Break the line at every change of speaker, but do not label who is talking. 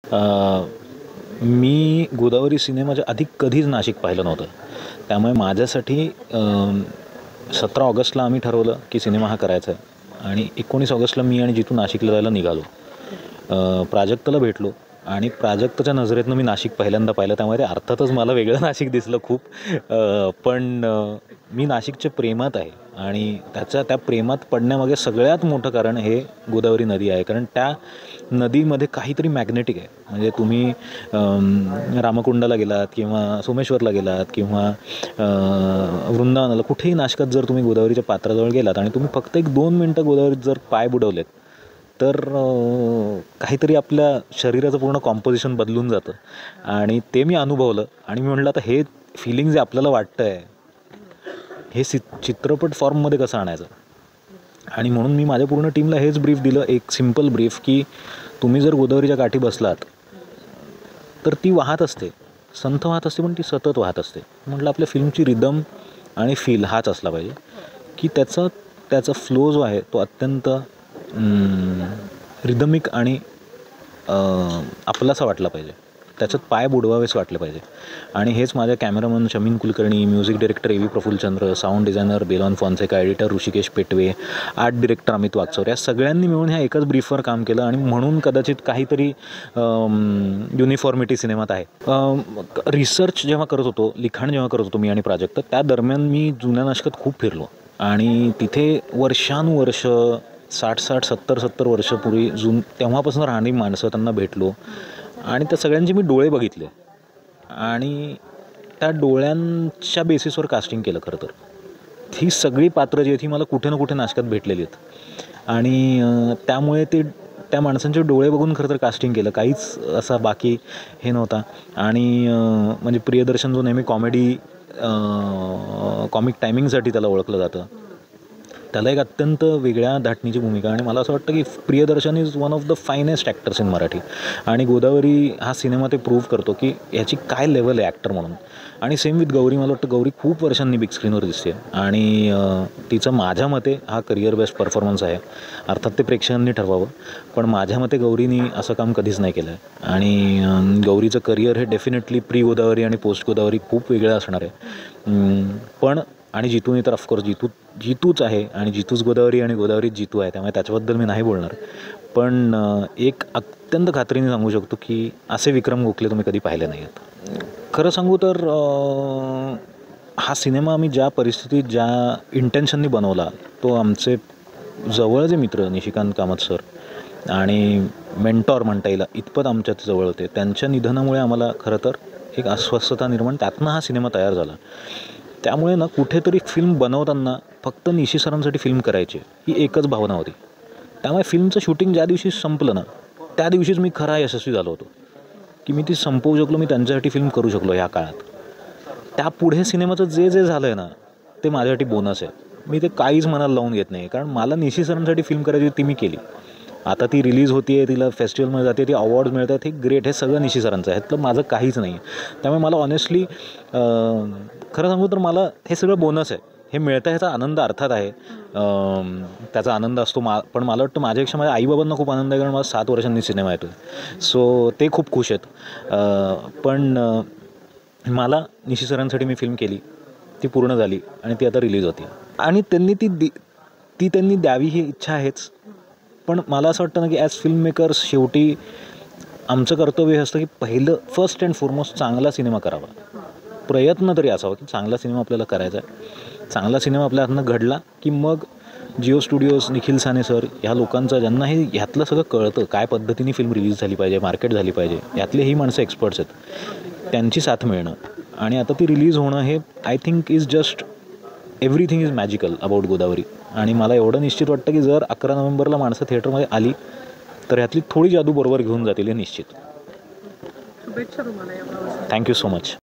मी गोदावरी सिनेमाच्या आधी कधीच नाशिक पाहिलं नव्हतं. त्यामुळे माझ्यासाठी 17 ऑगस्टला आम्ही ठरवलं की सिनेमा हा करायचा आहे आणि 19 ऑगस्टला मी आणि जितू नाशिकला जायला निघालो. प्राजक्ताला भेटलो आणि प्राजक्ताच्या नजरेतनं मी नाशिक पहिल्यांदा पाहिलं. त्यामुळे अर्थातच मला वेगळं नाशिक दिसलं खूप. पण मी नाशिकच्या प्रेमात आहे आणि त्या प्रेमात पडण्यामागे सगळ्यात मोठं कारण हे गोदावरी नदी आहे. कारण त्या नदीमध्ये काहीतरी मॅग्नेटिक आहे. म्हणजे तुम्ही रामकुंडाला गेलात किंवा सोमेश्वरला गेलात किंवा वृंदावनाला कुठेही नाशकात जर तुम्ही गोदावरीच्या पात्राजवळ गेलात आणि तुम्ही फक्त 1-2 मिनटं गोदावरीत जर पाय बुडवलेत तर काहीतरी आपल्या शरीराचं पूर्ण कॉम्पोजिशन बदलून जातं. आणि ते मी अनुभवलं आणि मी म्हटलं आता हे फिलिंग जे आपल्याला वाटतं आहे हे चित्रपट फॉर्ममध्ये कसं आणायचं. आणि म्हणून मी माझ्या पूर्ण टीमला हेच ब्रीफ दिलं, एक सिम्पल ब्रीफ की तुम्ही जर गोदावरीच्या काठी बसलात तर ती वाहत असते, संथ वाहत असते, पण ती सतत वाहत असते. म्हटलं आपल्या फिल्मची रिदम आणि फील हाच असला पाहिजे की त्याचा फ्लो जो आहे तो अत्यंत रिदमिक आणि आपलासा वाटला पाहिजे, त्याच्यात पाय बुडवावेच वाटले पाहिजे. आणि हेच माझ्या cameraman Shamin Kulkarni, music director A V Prafullachandra, sound designer Belon Fonseca, editor Rishikesh Petwe, art director Amit Wagchaure या सगळ्यांनी मिळून ह्या एकाच ब्रीफवर काम केलं. आणि म्हणून कदाचित काहीतरी युनिफॉर्मिटी सिनेमात आहे. रिसर्च जेव्हा करत होतो, लिखाण जेव्हा करत होतो मी आणि प्राजक्त, त्या दरम्यान मी जुन्या नाशकात खूप फिरलो आणि तिथे वर्षानुवर्ष 60-60, 70-70 वर्षापूर्वी तेव्हापासून राहणारी माणसं, त्यांना भेटलो आणि त्या सगळ्यांचे मी डोळे बघितले आणि त्या डोळ्यांच्या बेसिसवर कास्टिंग केलं. खरं तर ही सगळी पात्र जी आहेत ही मला कुठे ना कुठे नाशकात भेटलेली आहेत आणि त्यामुळे त्या माणसांचे डोळे बघून खरं तर कास्टिंग केलं, काहीच असा बाकी हे नव्हता. आणि म्हणजे प्रियदर्शन जो नेहमी कॉमिक टायमिंगसाठी त्याला ओळखलं जातं, त्याला एक अत्यंत वेगळ्या धाटणीची भूमिका. आणि मला असं वाटतं की Priyadarshan is one of the finest actors in Marathi. आणि गोदावरी हा सिनेमा ते प्रूव्ह करतो की ह्याची काय लेवल आहे ॲक्टर म्हणून. आणि सेम विथ गौरी. मला वाटतं गौरी खूप वर्षांनी बिग स्क्रीनवर दिसते आणि तिचं माझ्या मते हा करिअर बेस्ट परफॉर्मन्स आहे. अर्थात ते प्रेक्षकांनी ठरवावं, पण माझ्या मते गौरीनी असं काम कधीच नाही केलं आहे. आणि गौरीचं करिअर हे डेफिनेटली प्री गोदावरी आणि पोस्ट गोदावरी खूप वेगळं असणार आहे. पण आणि जितूने तर ऑफकोर्स जितूच आहे आणि जितूच गोदावरी आणि गोदावरीच जितू आहे, त्यामुळे त्याच्याबद्दल मी नाही बोलणार. पण एक अत्यंत खात्रीने सांगू शकतो की असे विक्रम गोखले तुम्ही कधी पाहिले नाही आहेत. खरं सांगू तर हा सिनेमा आम्ही ज्या परिस्थितीत ज्या इंटेन्शननी बनवला, तो आमचे जवळचे मित्र निशिकांत कामत सर आणि मेंटॉर म्हणता येईल इतपत आमच्यात जवळ होते, त्यांच्या निधनामुळे आम्हाला खरं तर एक अस्वस्थता निर्माण, त्यातनं हा सिनेमा तयार झाला. त्यामुळे ना कुठेतरी फिल्म बनवताना फक्त निशी सरांसाठी फिल्म करायची ही एकच भावना होती. त्यामुळे फिल्मचं शूटिंग ज्या दिवशी संपलं ना त्या दिवशीच मी खरा यशस्वी झालो होतो की मी ती संपवू शकलो, मी त्यांच्यासाठी फिल्म करू शकलो ह्या काळात. त्यापुढे सिनेमाचं जे झालं आहे ना ते माझ्यासाठी बोनस आहे. मी ते काहीच मनाला लावून घेत नाही, कारण मला निशी सरांसाठी फिल्म करायची ती मी केली. आता ती रिलीज होती आहे, तिला फेस्टिवलमध्ये जाते, ती अवॉर्ड्स मिळतात, हे ग्रेट, हे सगळं निशी सरांचं आहे, ह्यातलं माझं काहीच नाही. त्यामुळे मला ऑनेस्टली खरं सांगू तर मला हे सगळं बोनस आहे. हे मिळतं ह्याचा आनंद अर्थात आहे, त्याचा आनंद असतो. पण मला वाटतं माझ्यापेक्षा माझ्या आईबाबांना खूप आनंद आहे, कारण मला 7 वर्षांनी सिनेमा येतो आहे, सो ते खूप खुश आहेत. पण मला निशी सरांसाठी मी फिल्म केली, ती पूर्ण झाली आणि ती आता रिलीज होती आणि त्यांनी त्यांनी द्यावी ही इच्छा आहेच. पण मला असं वाटतं ना की ॲज फिल्म मेकर्स शेवटी आमचं कर्तव्य हे असतं की फर्स्ट अँड फॉरमोस्ट चांगला सिनेमा करावा. प्रयत्न तरी असावा की चांगला सिनेमा आपल्याला करायचा आहे. चांगला सिनेमा आपल्या हातनं घडला की मग जिओ स्टुडिओज, निखिल साने सर, ह्या लोकांचा, ज्यांना हे ह्यातलं सगळं कळतं, काय पद्धतीने फिल्म रिलीज झाली पाहिजे, मार्केट झाली पाहिजे, यातले ही माणसं एक्सपर्ट्स आहेत, त्यांची साथ मिळणं आणि आता ती रिलीज होणं हे I think is just everything is magical about Godavari. आणि मला एवढं निश्चित वाटतं की जर 11 नोव्हेंबरला माणसं थिएटरमध्ये आली तर ह्यातली थोडी जादू बरोबर घेऊन जातील हे निश्चित. Thank you so much.